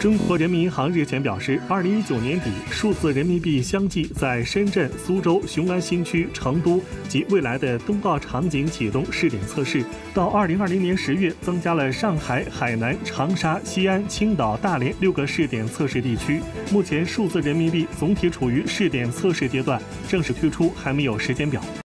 中国人民银行日前表示，2019年底，数字人民币相继在深圳、苏州、雄安新区、成都及未来的冬奥场景启动试点测试。到2020年10月，增加了上海、海南、长沙、西安、青岛、大连6个试点测试地区。目前，数字人民币总体处于试点测试阶段，正式推出还没有时间表。